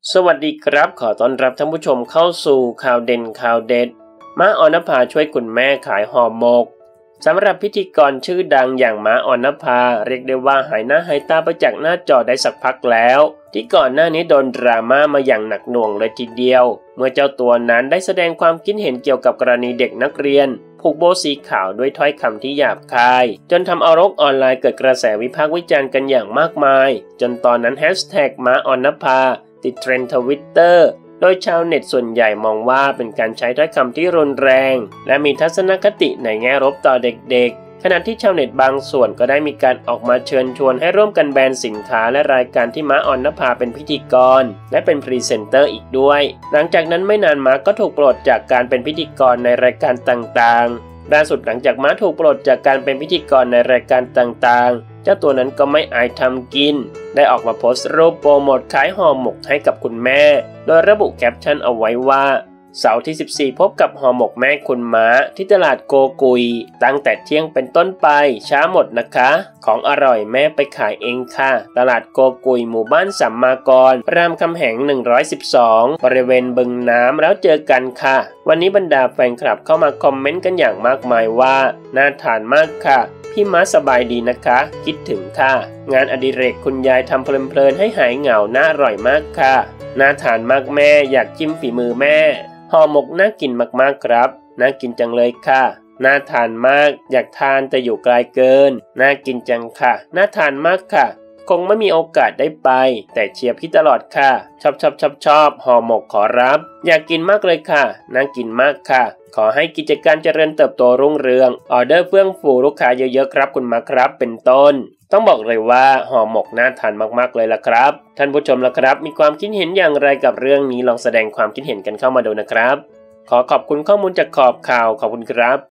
สวัสดีครับขอต้อนรับท่านผู้ชมเข้าสู่ข่าวเด่นข่าวเด็ดม้าออนภาช่วยคุณแม่ขายห่อหมกสำหรับพิธีกรชื่อดังอย่างม้าออนภาเรียกได้ว่าหายหน้าหายตาไปจากหน้าจอได้สักพักแล้วที่ก่อนหน้านี้โดนดราม่ามาอย่างหนักหน่วงเลยทีเดียวเมื่อเจ้าตัวนั้นได้แสดงความคิดเห็นเกี่ยวกับกรณีเด็กนักเรียนผูกโบสีขาวด้วยถ้อยคำที่หยาบคายจนทำเอาโลกออนไลน์เกิดกระแสวิพากษ์วิจารณ์กันอย่างมากมายจนตอนนั้นแฮชแท็กม้าออนภาติดเทรนด์ Twitter โดยชาวเน็ตส่วนใหญ่มองว่าเป็นการใช้ถ้อยคำที่รุนแรงและมีทัศนคติในแง่ลบต่อเด็กๆขณะที่ชาวเน็ตบางส่วนก็ได้มีการออกมาเชิญชวนให้ร่วมกันแบนสินค้าและรายการที่ม้าออนภาเป็นพิธีกรและเป็นพรีเซนเตอร์อีกด้วยหลังจากนั้นไม่นานม้าก็ถูกปลดจากการเป็นพิธีกรในรายการต่างๆล่าสุดหลังจากม้าถูกปลดจากการเป็นพิธีกรในรายการต่างๆเจ้าตัวนั้นก็ไม่อายทำกินได้ออกมาโพสต์รูปโปรโมทขายห่อหมกให้กับคุณแม่โดยระบุแคปชั่นเอาไว้ว่าเสาร์ที่ 14พบกับห่อหมกแม่คุณม้าที่ตลาดโกกุยตั้งแต่เที่ยงเป็นต้นไปช้าหมดนะคะของอร่อยแม่ไปขายเองค่ะตลาดโกกุยหมู่บ้านสัมมากรรามคำแหง112บริเวณบึงน้ำแล้วเจอกันค่ะวันนี้บรรดาแฟนคลับเข้ามาคอมเมนต์กันอย่างมากมายว่าน่าทานมากค่ะพี่ม้าสบายดีนะคะคิดถึงค่ะงานอดิเรกคุณยายทำเพลินๆให้หายเหงาน่าอร่อยมากค่ะน่าทานมากแม่อยากจิ้มฝีมือแม่ห่อหมกน่ากินมากๆครับน่ากินจังเลยค่ะน่าทานมากอยากทานแต่อยู่ไกลเกินน่ากินจังค่ะน่าทานมากค่ะคงไม่มีโอกาสได้ไปแต่เชียร์พี่ตลอดค่ะชอบห่อหมกขอรับอยากกินมากเลยค่ะน่ากินมากค่ะขอให้กิจการเจริญเติบโตรุ่งเรืองออเดอร์เฟื่องฟูลูกค้าเยอะๆครับคุณมาครับเป็นต้นต้องบอกเลยว่าห่อหมกน่าทานมากๆเลยล่ะครับท่านผู้ชมล่ะครับมีความคิดเห็นอย่างไรกับเรื่องนี้ลองแสดงความคิดเห็นกันเข้ามาดูนะครับขอขอบคุณข้อมูลจากขอบข่าวขอบคุณครับ